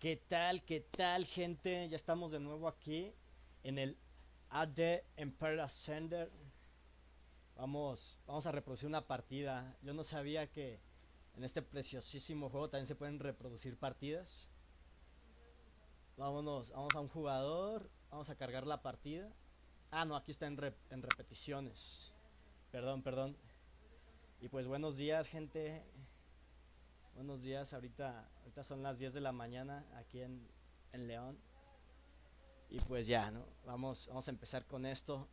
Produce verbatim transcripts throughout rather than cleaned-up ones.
¿Qué tal? ¿Qué tal, gente? Ya estamos de nuevo aquí en el A D Empire Ascender. Vamos, vamos a reproducir una partida. Yo no sabía que en este preciosísimo juego también se pueden reproducir partidas. Vámonos, vamos a un jugador. Vamos a cargar la partida. Ah, no, aquí está en, rep en repeticiones. Perdón, perdón. Y pues buenos días, gente. Buenos días, ahorita, ahorita son las diez de la mañana aquí en, en León. Y pues ya, ¿no? Vamos, vamos a empezar con esto.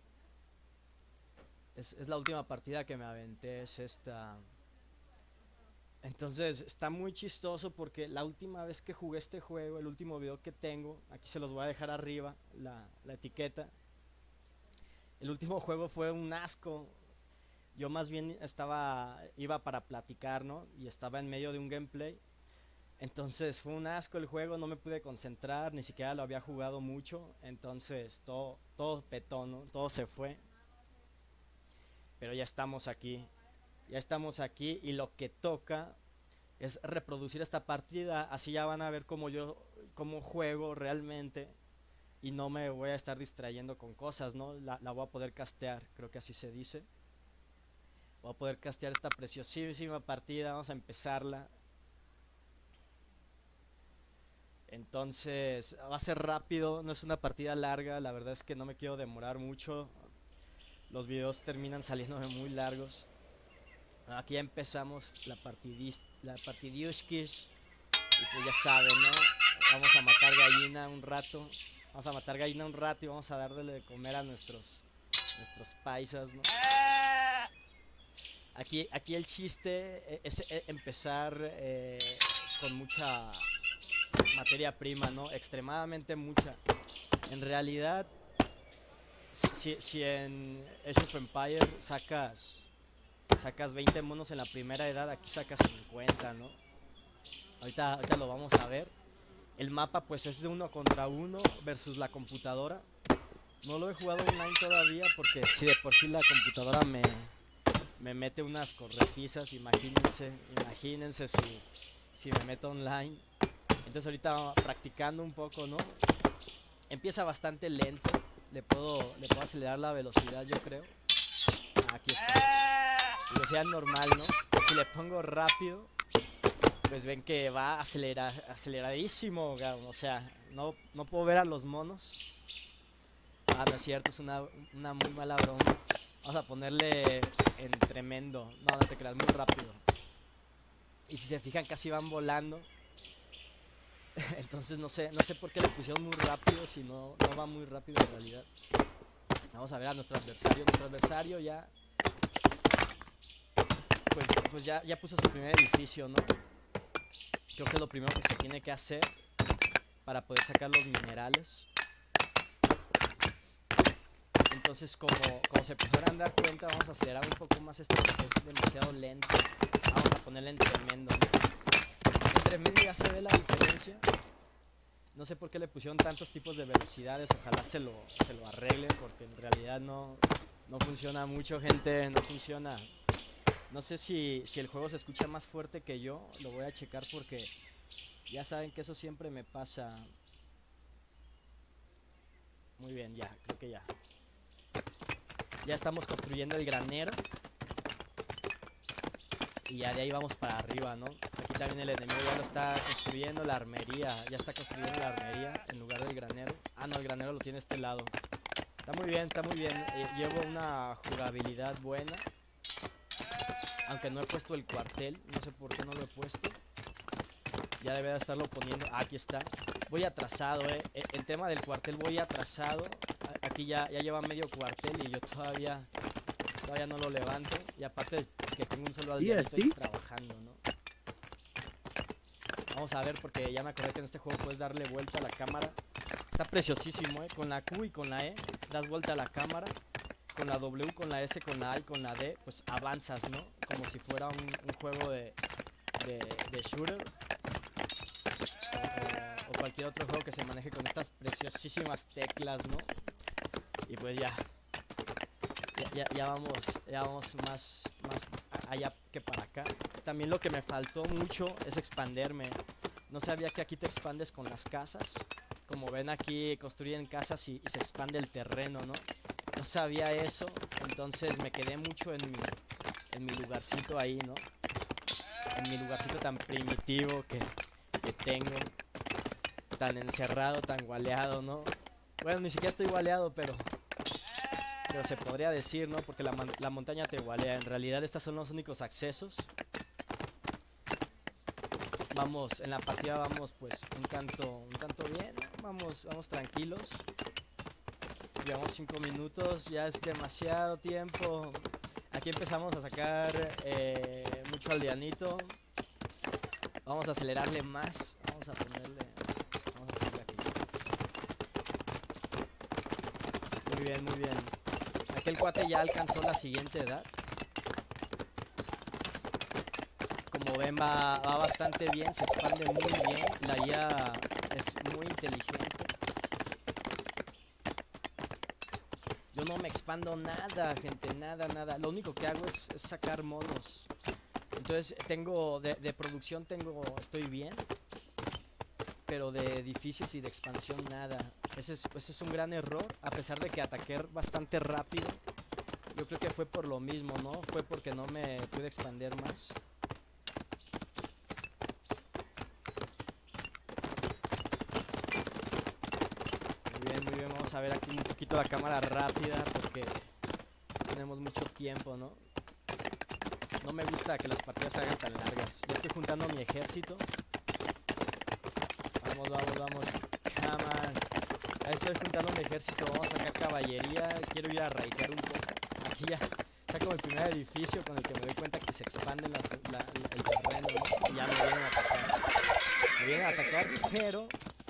Es, es la última partida que me aventé, es esta. Entonces está muy chistoso porque la última vez que jugué este juego, el último video que tengo, aquí se los voy a dejar arriba, la, la etiqueta. El último juego fue un asco. Yo más bien estaba, iba para platicar, ¿no? Y estaba en medio de un gameplay. Entonces fue un asco el juego, no me pude concentrar, ni siquiera lo había jugado mucho. Entonces todo, todo petó, ¿no? Todo se fue. Pero ya estamos aquí. Ya estamos aquí y lo que toca es reproducir esta partida. Así ya van a ver cómo yo, cómo juego realmente. Y no me voy a estar distrayendo con cosas, ¿no? La, la voy a poder castear, creo que así se dice. Voy a poder castear esta preciosísima partida. Vamos a empezarla. Entonces va a ser rápido, no es una partida larga. La verdad es que no me quiero demorar mucho. Los videos terminan saliéndome muy largos. Aquí ya empezamos la partidis, la partidiuskis. Y pues ya saben, ¿no? Vamos a matar gallina un rato. Vamos a matar gallina un rato y vamos a darle de comer a nuestros nuestros paisas, ¿no? Aquí, aquí el chiste es empezar eh, con mucha materia prima, ¿no? Extremadamente mucha. En realidad, si, si en Age of Empire sacas sacas veinte monos en la primera edad, aquí sacas cincuenta, ¿no? Ahorita, ahorita lo vamos a ver. El mapa pues es de uno contra uno versus la computadora. No lo he jugado online todavía porque si de por sí la computadora me, me mete unas corretizas, imagínense, imagínense si, si me meto online. Entonces ahorita practicando un poco, ¿no? Empieza bastante lento, le puedo, le puedo acelerar la velocidad, yo creo. Aquí está. Velocidad normal, ¿no? Si le pongo rápido, pues ven que va acelerar, aceleradísimo, o sea, no, no puedo ver a los monos. Ah, no es cierto, es una, una muy mala broma. Vamos a ponerle en tremendo. No, no te creas, muy rápido. Y si se fijan, casi van volando. Entonces no sé, no sé por qué le pusieron muy rápido, si no, no va muy rápido en realidad. Vamos a ver a nuestro adversario. Nuestro adversario ya Pues, pues ya, ya puso su primer edificio, ¿no? Creo que es lo primero que se tiene que hacer para poder sacar los minerales. Entonces, como, como se podrán dar cuenta, vamos a acelerar un poco más esto porque es demasiado lento. Vamos a ponerle en tremendo, ¿no? En tremendo ya se ve la diferencia. No sé por qué le pusieron tantos tipos de velocidades. Ojalá se lo, se lo arreglen porque en realidad no, no funciona mucho, gente. No funciona. No sé si, si el juego se escucha más fuerte que yo. Lo voy a checar porque ya saben que eso siempre me pasa. Muy bien, ya, creo que ya. Ya estamos construyendo el granero. Y ya de ahí vamos para arriba, ¿no? Aquí también el enemigo ya lo está construyendo, la armería. Ya está construyendo la armería en lugar del granero. Ah, no, el granero lo tiene este lado. Está muy bien, está muy bien. Llevo una jugabilidad buena. Aunque no he puesto el cuartel. No sé por qué no lo he puesto. Ya debería estarlo poniendo. Ah, aquí está. Voy atrasado, eh. El tema del cuartel voy atrasado. Aquí ya, ya lleva medio cuartel y yo todavía Todavía no lo levanto. Y aparte que tengo un solo aldeanito ahí trabajando, ¿no? Vamos a ver porque ya me acordé que en este juego puedes darle vuelta a la cámara. Está preciosísimo, ¿eh? Con la Q y con la E das vuelta a la cámara. Con la W, con la S, con la A y con la D, pues avanzas, ¿no? Como si fuera un, un juego de, de, de shooter. O, o cualquier otro juego que se maneje con estas preciosísimas teclas, ¿no? Y pues ya. Ya, ya, ya vamos, ya vamos más, más allá que para acá. También lo que me faltó mucho es expanderme. No sabía que aquí te expandes con las casas. Como ven, aquí construyen casas y, y se expande el terreno, ¿no? No sabía eso, entonces me quedé mucho en mi, en mi lugarcito ahí, ¿no? En mi lugarcito tan primitivo que, que tengo. Tan encerrado, tan gualeado, ¿no? Bueno, ni siquiera estoy gualeado, pero... Pero se podría decir, ¿no? Porque la, la montaña te gualea. En realidad estos son los únicos accesos. Vamos, en la partida vamos pues un tanto, un tanto bien, ¿no? Vamos, vamos tranquilos. Llevamos cinco minutos, ya es demasiado tiempo. Aquí empezamos a sacar eh, mucho aldeanito. Vamos a acelerarle más. Vamos a ponerle... Vamos a ponerle aquí. Muy bien, muy bien. Aquel cuate ya alcanzó la siguiente edad. Como ven, va, va bastante bien, se expande muy bien. La I A es muy inteligente. Yo no me expando nada, gente, nada, nada. Lo único que hago es, es sacar monos. Entonces tengo, de, de producción tengo, estoy bien. Pero de edificios y de expansión nada. Ese es, ese es un gran error, a pesar de que ataqué bastante rápido. Yo creo que fue por lo mismo, ¿no? Fue porque no me pude expandir más. Muy bien, muy bien, vamos a ver aquí un poquito la cámara rápida porque tenemos mucho tiempo, ¿no? No me gusta que las partidas se hagan tan largas. Ya estoy juntando mi ejército. Vamos, vamos, vamos. Come on. Ahí estoy juntando mi ejército. Vamos a sacar caballería. Quiero ir a raitear un poco. Aquí ya saco el primer edificio con el que me doy cuenta que se expande las, la, la, el terreno, ¿no? Y ya me vienen a atacar. Me vienen a atacar, pero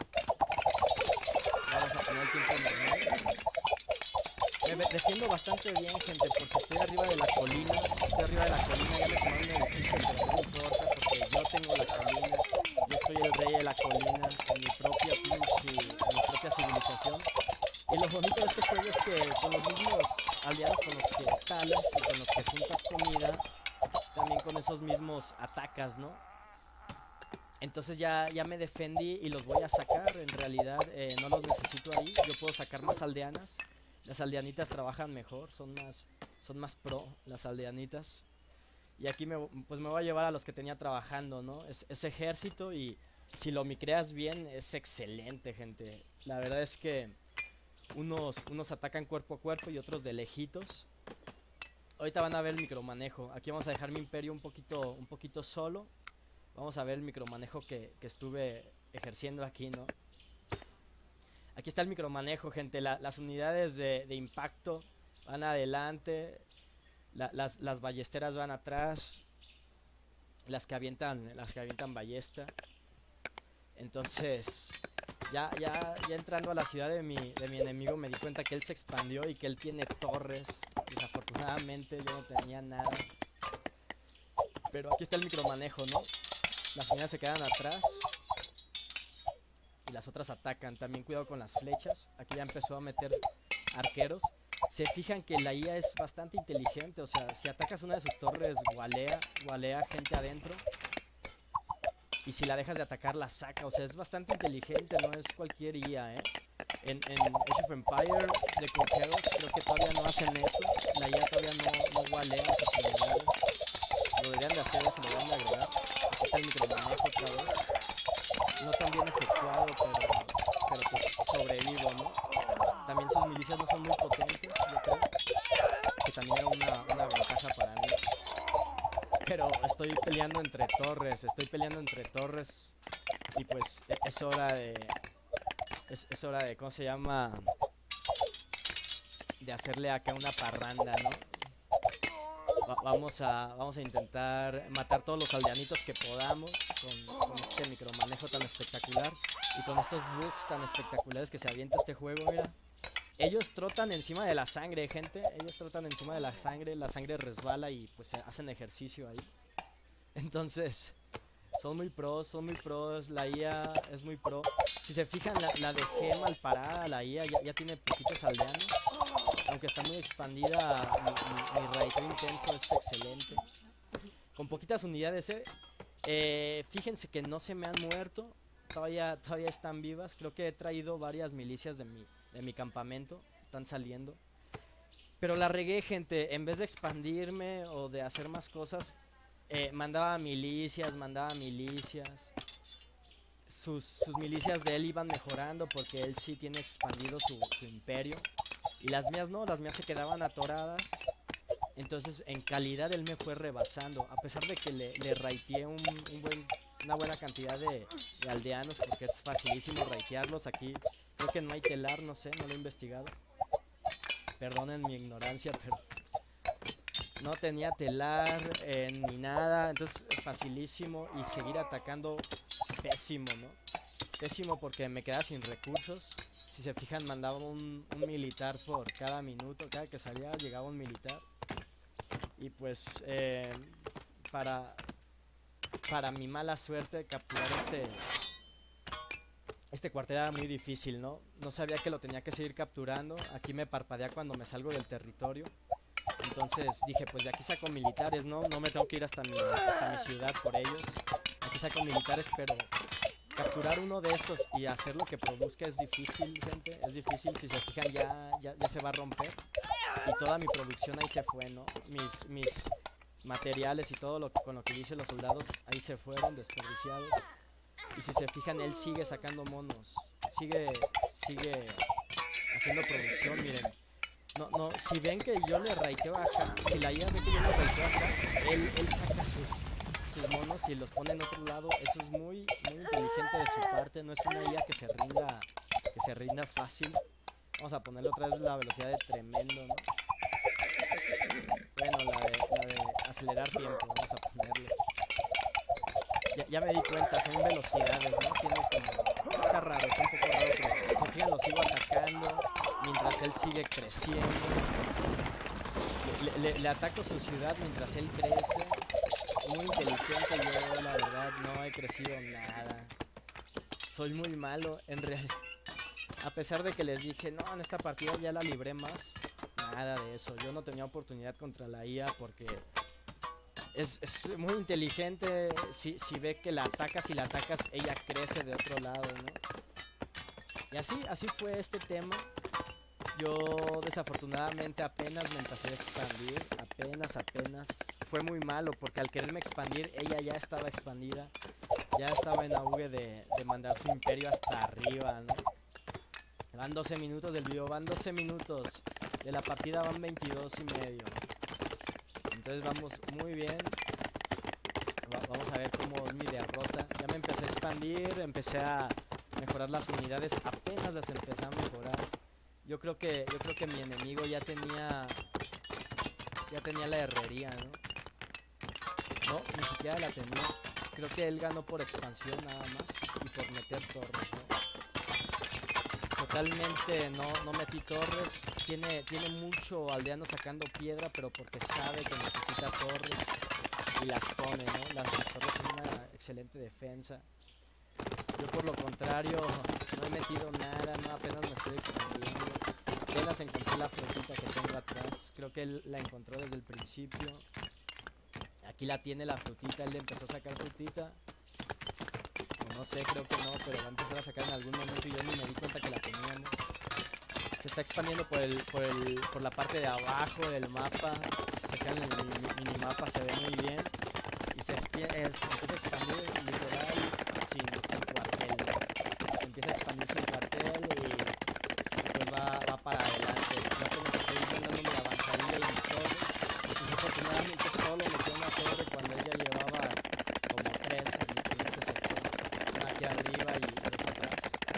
vamos a poner el tiempo normal. Me defiendo bastante bien, gente, porque estoy arriba de la colina. Estoy arriba de la colina, ya me tomé un edificio, pero no importa porque yo tengo la colina. Yo soy el rey de la colina, en mi propia pinche, en mi propia civilización. Y lo bonito de este juego es que con los mismos aliados con los que talas y con los que juntas comida, también con esos mismos atacas, ¿no? Entonces ya, ya me defendí y los voy a sacar. En realidad eh, no los necesito ahí. Yo puedo sacar más aldeanas. Las aldeanitas trabajan mejor, son más, son más pro las aldeanitas. Y aquí me, pues me voy a llevar a los que tenía trabajando, ¿no? Es, ese ejército, y si lo micreas bien es excelente, gente. La verdad es que unos, unos atacan cuerpo a cuerpo y otros de lejitos. Ahorita van a ver el micromanejo. Aquí vamos a dejar mi imperio un poquito, un poquito solo. Vamos a ver el micromanejo que, que estuve ejerciendo aquí, ¿no? Aquí está el micromanejo, gente. La, las unidades de, de impacto van adelante. La, las, las ballesteras van atrás. Las que avientan, las que avientan ballesta. Entonces, ya, ya, ya entrando a la ciudad de mi, de mi enemigo, me di cuenta que él se expandió y que él tiene torres. Desafortunadamente yo no tenía nada. Pero aquí está el micromanejo, ¿no? Las unidades se quedan atrás y las otras atacan. También cuidado con las flechas. Aquí ya empezó a meter arqueros. Se fijan que la I A es bastante inteligente. O sea, si atacas una de sus torres, gualea, gualea gente adentro. Y si la dejas de atacar, la saca. O sea, es bastante inteligente, no es cualquier I A, ¿eh? En, en Age of Empires de coqueros creo que todavía no hacen eso. La I A todavía no, no gualea sus unidades. Lo deberían de hacer, eso lo deberían de agregar. Aquí está el micromanejo otra vez. No tan bien efectuado, pero, pero pues sobrevivo, ¿no? También sus milicias no son muy potentes, yo creo. Que también era una, una ventaja para mí. Pero estoy peleando entre torres, estoy peleando entre torres. Y pues es hora de... Es, es hora de, ¿cómo se llama? De hacerle acá una parranda, ¿no? Va, vamos, a, vamos a intentar matar todos los aldeanitos que podamos con, con este micromanejo tan espectacular y con estos bugs tan espectaculares que se avienta este juego, mira. Ellos trotan encima de la sangre, gente. Ellos trotan encima de la sangre, la sangre resbala y pues hacen ejercicio ahí. Entonces, son muy pros, son muy pros, la I A es muy pro. Si se fijan, la, la dejé mal parada, la I A ya, ya tiene poquitos aldeanos. Aunque está muy expandida, mi, mi, mi raideo intenso es excelente. Con poquitas unidades, ¿eh? Eh, fíjense que no se me han muerto, todavía, todavía están vivas. Creo que he traído varias milicias de mi, de mi campamento, están saliendo. Pero la regué, gente, en vez de expandirme o de hacer más cosas, eh, mandaba milicias, mandaba milicias. Sus, sus milicias de él iban mejorando porque él sí tiene expandido su, su imperio. Y las mías no, las mías se quedaban atoradas. Entonces en calidad él me fue rebasando. A pesar de que le, le raiteé un, un buen, una buena cantidad de, de aldeanos, porque es facilísimo raitearlos. Aquí creo que no hay telar, no sé, no lo he investigado. Perdonen mi ignorancia, pero no tenía telar eh, ni nada. Entonces facilísimo y seguir atacando pésimo, ¿no? Pésimo porque me quedaba sin recursos. Si se fijan, mandaba un, un militar por cada minuto. Cada que salía llegaba un militar. Y pues eh, para, para mi mala suerte capturar este, este cuartel era muy difícil, ¿no? No sabía que lo tenía que seguir capturando. Aquí me parpadea cuando me salgo del territorio. Entonces dije, pues de aquí saco militares, ¿no? No me tengo que ir hasta mi, hasta mi ciudad por ellos. Aquí saco militares, pero capturar uno de estos y hacer lo que produzca es difícil, gente. Es difícil, si se fijan ya, ya, ya se va a romper. Y toda mi producción ahí se fue, ¿no? Mis, mis materiales y todo lo que, con lo que hice los soldados ahí se fueron desperdiciados. Y si se fijan, él sigue sacando monos. Sigue, sigue haciendo producción, miren. No, no, si ven que yo le raiteo acá, si la I A ve que yo le raiteo acá, él, él saca sus, sus monos y los pone en otro lado. Eso es muy, muy inteligente de su parte. No es una I A que se rinda, que se rinda fácil. Vamos a ponerle otra vez la velocidad de tremendo, ¿no? Bueno, la de, la de acelerar tiempo, vamos a ponerle. Ya, ya me di cuenta, son velocidades, ¿no? Tiene como... Está raro, está un poco raro, pero se fijan, lo sigo atacando mientras él sigue creciendo. Le, le, le ataco su ciudad mientras él crece. Muy inteligente, yo la verdad no he crecido nada. Soy muy malo, en realidad. A pesar de que les dije, no, en esta partida ya la libré más. Nada de eso, yo no tenía oportunidad contra la I A porque es, es muy inteligente. Si, si ve que la atacas y la atacas, ella crece de otro lado, ¿no? Y así, así fue este tema. Yo desafortunadamente apenas me empecé a expandir, apenas, apenas. Fue muy malo porque al quererme expandir, ella ya estaba expandida. Ya estaba en auge de, de mandar su imperio hasta arriba, ¿no? Van doce minutos del video, van doce minutos. De la partida van veintidós y medio. Entonces vamos muy bien. Va, vamos a ver cómo es mi derrota. Ya me empecé a expandir, empecé a mejorar las unidades. Apenas las empecé a mejorar. Yo creo que, yo creo que mi enemigo ya tenía... Ya tenía la herrería, ¿no? No, ni siquiera la tenía. Creo que él ganó por expansión nada más. Y por meter torres, ¿no? Totalmente no, no metí torres. Tiene, tiene mucho aldeano sacando piedra, pero porque sabe que necesita torres y las pone, ¿no? Las, las torres son una excelente defensa. Yo por lo contrario no he metido nada, no, apenas me estoy expandiendo. Apenas encontré la frutita que tengo atrás. Creo que él la encontró desde el principio. Aquí la tiene la frutita, él le empezó a sacar frutita. No sé, creo que no, pero va a empezar a sacar en algún momento y yo ni me di cuenta que la teníamos. Se está expandiendo por el, por el, por la parte de abajo del mapa. Si se fijan en el minimapa se ve muy bien. Y se, es, se empieza a expandir literal sin, sin cuartel. Se empieza a expandir sin cuartel y pues va, va para adelante. Yo apenas estoy intentando mi avanzadilla y mis torres. Y desafortunadamente solo metió una torre cuando ella llevaba como tres en, en este sector. Aquí arriba y dos atrás.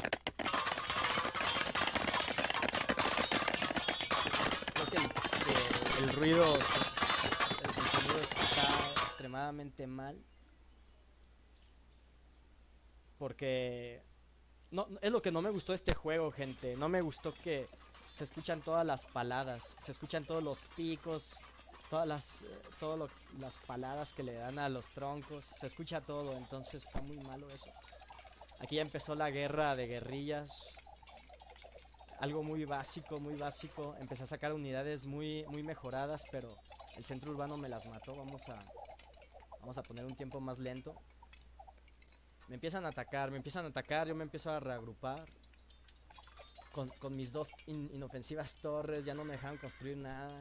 Creo que el, que el ruido, el, el sonido está extremadamente mal. Porque no, es lo que no me gustó de este juego, gente. No me gustó que se escuchan todas las paladas, se escuchan todos los picos, todas las, eh, todas lo, las paladas que le dan a los troncos. Se escucha todo, entonces está muy malo eso. Aquí ya empezó la guerra de guerrillas. Algo muy básico, muy básico. Empecé a sacar unidades muy, muy mejoradas, pero el centro urbano me las mató. Vamos a, Vamos a poner un tiempo más lento. Me empiezan a atacar, me empiezan a atacar, yo me empiezo a reagrupar. Con, con mis dos in, inofensivas torres, ya no me dejaron construir nada.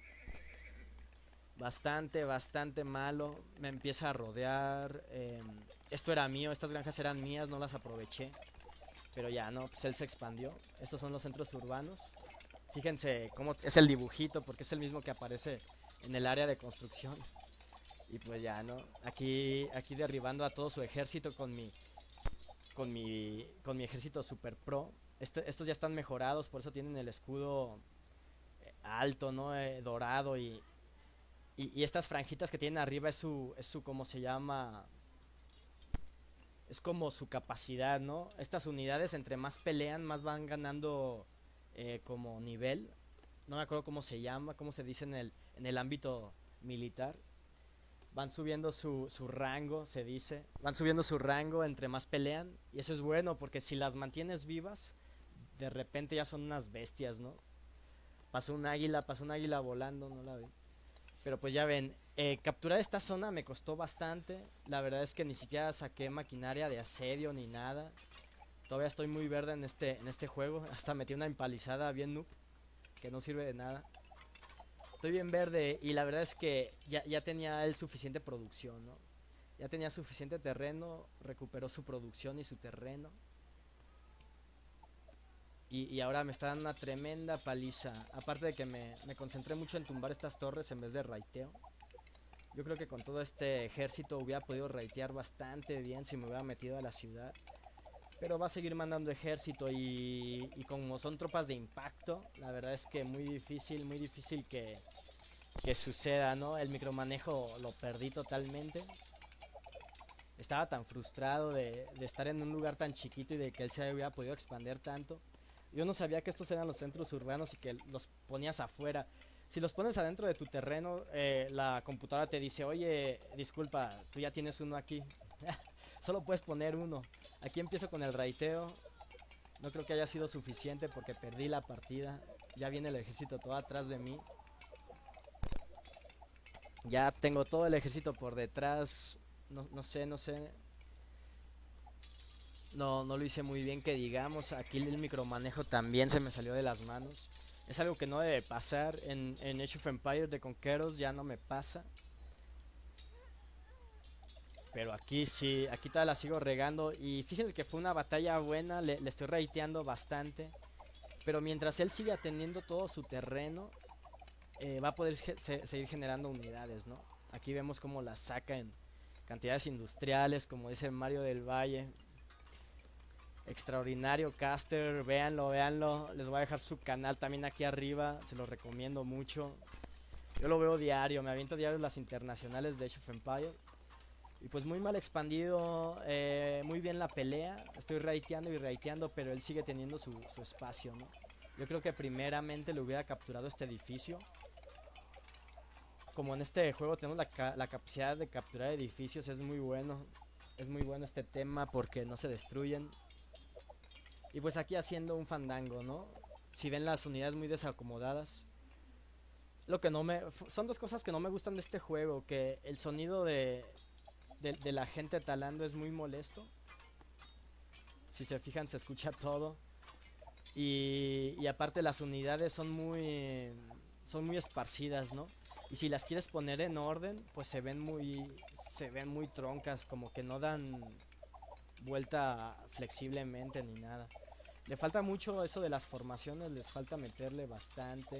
Bastante, bastante malo. Me empieza a rodear. Eh, esto era mío, estas granjas eran mías, no las aproveché. Pero ya, no, pues él se expandió. Estos son los centros urbanos. Fíjense cómo es el dibujito, porque es el mismo que aparece en el área de construcción. Y pues ya, ¿no? Aquí, aquí derribando a todo su ejército con mi, con mi, con mi ejército super pro. Este, estos ya están mejorados, por eso tienen el escudo alto, ¿no? Eh, dorado y, y, y estas franjitas que tienen arriba es su, es su, ¿cómo se llama? Es como su capacidad, ¿no? Estas unidades entre más pelean, más van ganando eh, como nivel. No me acuerdo cómo se llama, cómo se dice en el, en el ámbito militar. Van subiendo su, su rango, se dice. Van subiendo su rango entre más pelean. Y eso es bueno porque si las mantienes vivas, de repente ya son unas bestias, ¿no? Pasó un águila, pasó un águila volando, no la vi. Pero pues ya ven, eh, capturar esta zona me costó bastante. La verdad es que ni siquiera saqué maquinaria de asedio ni nada. Todavía estoy muy verde en este, en este juego. Hasta metí una empalizada bien noob, que no sirve de nada. Estoy bien verde y la verdad es que ya, ya tenía él suficiente producción, ¿no? Ya tenía suficiente terreno, recuperó su producción y su terreno. Y, y ahora me está dando una tremenda paliza. Aparte de que me, me concentré mucho en tumbar estas torres en vez de raiteo. Yo creo que con todo este ejército hubiera podido raitear bastante bien si me hubiera metido a la ciudad. Pero va a seguir mandando ejército y, y como son tropas de impacto, la verdad es que muy difícil, muy difícil que, que suceda, ¿no? El micromanejo lo perdí totalmente. Estaba tan frustrado de, de estar en un lugar tan chiquito y de que él se hubiera podido expandir tanto. Yo no sabía que estos eran los centros urbanos y que los ponías afuera. Si los pones adentro de tu terreno, eh, la computadora te dice, oye, disculpa, tú ya tienes uno aquí. Solo puedes poner uno. Aquí empiezo con el raiteo. No creo que haya sido suficiente porque perdí la partida. Ya viene el ejército todo atrás de mí. Ya tengo todo el ejército por detrás. No, no sé, no sé. No, no lo hice muy bien que digamos. Aquí el micromanejo también se me salió de las manos. Es algo que no debe pasar. En, en Age of Empires de Conqueros ya no me pasa. Pero aquí sí, aquí todavía la sigo regando. Y fíjense que fue una batalla buena, le, le estoy raiteando bastante. Pero mientras él siga teniendo todo su terreno, eh, va a poder se, seguir generando unidades, ¿no? Aquí vemos cómo la saca en cantidades industriales, como dice Mario del Valle. Extraordinario caster, véanlo, véanlo. Les voy a dejar su canal también aquí arriba, se lo recomiendo mucho. Yo lo veo diario, me aviento diario las internacionales de Age of Empires. Y pues muy mal expandido, eh, muy bien la pelea. Estoy raiteando y raiteando, pero él sigue teniendo su, su espacio, ¿no? Yo creo que primeramente le hubiera capturado este edificio. Como en este juego tenemos la, ca la capacidad de capturar edificios, es muy bueno. Es muy bueno este tema porque no se destruyen. Y pues aquí haciendo un fandango, ¿no? Si ven las unidades muy desacomodadas. Lo que no me... Son dos cosas que no me gustan de este juego. Que el sonido de... De, de la gente talando es muy molesto. Si se fijan se escucha todo. Y, y aparte las unidades son muy son muy esparcidas, ¿no? Y si las quieres poner en orden, pues se ven muy se ven muy troncas, como que no dan vuelta flexiblemente ni nada. Le falta mucho eso de las formaciones, les falta meterle bastante.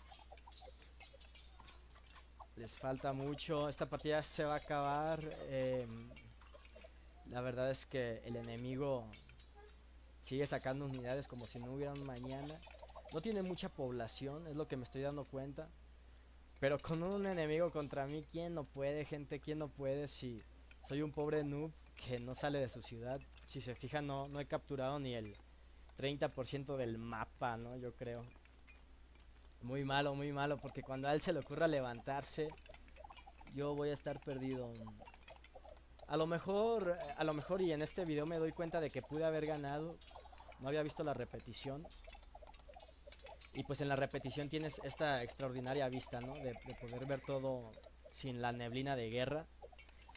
Les falta mucho. Esta partida se va a acabar. Eh, la verdad es que el enemigo sigue sacando unidades como si no hubiera un mañana. No tiene mucha población, es lo que me estoy dando cuenta. Pero con un enemigo contra mí, ¿quién no puede, gente? ¿Quién no puede si soy un pobre noob que no sale de su ciudad? Si se fijan, no, no he capturado ni el treinta por ciento del mapa, ¿no? Yo creo. Muy malo, muy malo, porque cuando a él se le ocurra levantarse, yo voy a estar perdido. A lo mejor, a lo mejor y en este video me doy cuenta de que pude haber ganado. No había visto la repetición. Y pues en la repetición tienes esta extraordinaria vista, ¿no? De, de poder ver todo sin la neblina de guerra.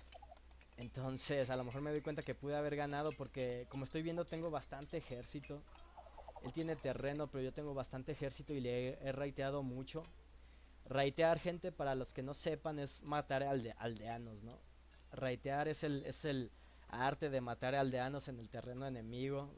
Entonces, a lo mejor me doy cuenta que pude haber ganado porque, como estoy viendo, tengo bastante ejército. Él tiene terreno, pero yo tengo bastante ejército y le he, he raiteado mucho. Raitear, gente, para los que no sepan, es matar alde aldeanos, ¿no? Raitear es el, es el arte de matar aldeanos en el terreno enemigo.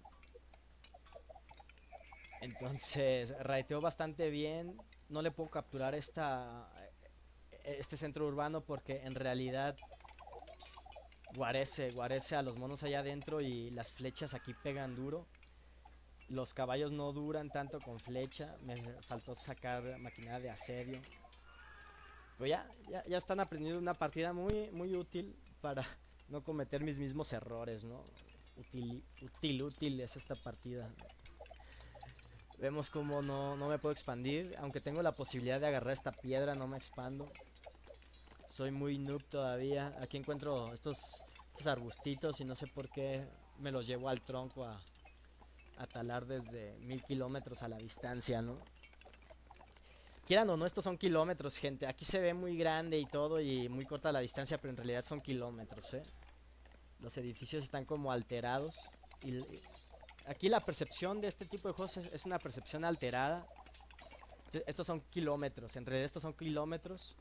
Entonces, raiteo bastante bien. No le puedo capturar esta, este centro urbano porque en realidad guarece, guarece a los monos allá adentro y las flechas aquí pegan duro. Los caballos no duran tanto con flecha. Me faltó sacar maquinaria de asedio. Pero ya, ya, ya están aprendiendo una partida muy, muy útil para no cometer mis mismos errores, ¿no? Útil, útil, útil es esta partida. Vemos como no, no me puedo expandir. Aunque tengo la posibilidad de agarrar esta piedra, no me expando. Soy muy noob todavía. Aquí encuentro estos, estos arbustitos y no sé por qué me los llevo al tronco a, a talar desde mil kilómetros a la distancia, ¿no? Quieran o no, estos son kilómetros, gente. Aquí se ve muy grande y todo y muy corta la distancia, pero en realidad son kilómetros, ¿eh? Los edificios están como alterados. Y aquí la percepción de este tipo de juegos es, es una percepción alterada. Estos son kilómetros, entre estos son kilómetros.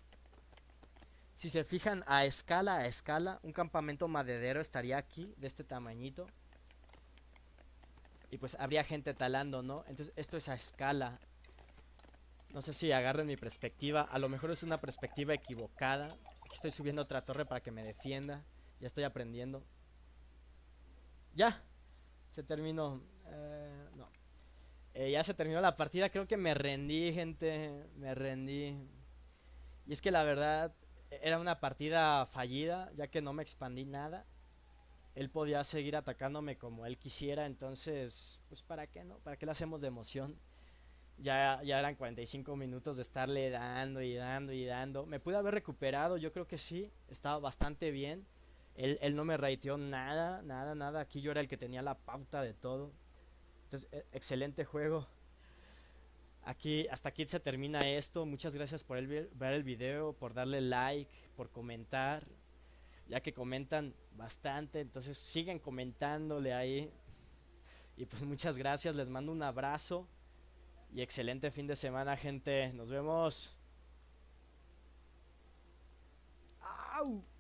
Si se fijan a escala, a escala, un campamento maderero estaría aquí, de este tamañito. Y pues habría gente talando, ¿no? Entonces esto es a escala. No sé si agarren mi perspectiva. A lo mejor es una perspectiva equivocada. Aquí estoy subiendo otra torre para que me defienda. Ya estoy aprendiendo. Ya. Se terminó. Eh, no. Eh, ya se terminó la partida. Creo que me rendí, gente. Me rendí. Y es que la verdad era una partida fallida, ya que no me expandí nada. Él podía seguir atacándome como él quisiera. Entonces, pues ¿para qué no? ¿Para qué le hacemos de emoción? Ya, ya eran cuarenta y cinco minutos de estarle dando y dando y dando. Me pude haber recuperado, yo creo que sí. Estaba bastante bien. Él, él no me raiteó nada, nada, nada. Aquí yo era el que tenía la pauta de todo. Entonces, e- excelente juego. Aquí, hasta aquí se termina esto. Muchas gracias por el, vi- ver el video, por darle like, por comentar. Ya que comentan bastante, entonces siguen comentándole ahí. Y pues muchas gracias, les mando un abrazo. Y excelente fin de semana, gente. Nos vemos. ¡Au!